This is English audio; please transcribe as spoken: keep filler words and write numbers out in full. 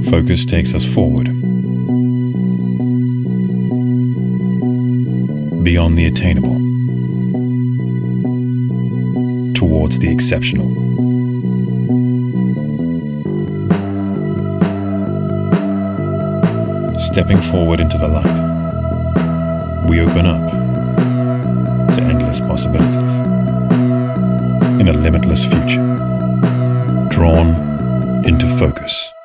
Focus takes us forward, beyond the attainable, towards the exceptional. Stepping forward into the light, we open up to endless possibilities in a limitless future, drawn into focus.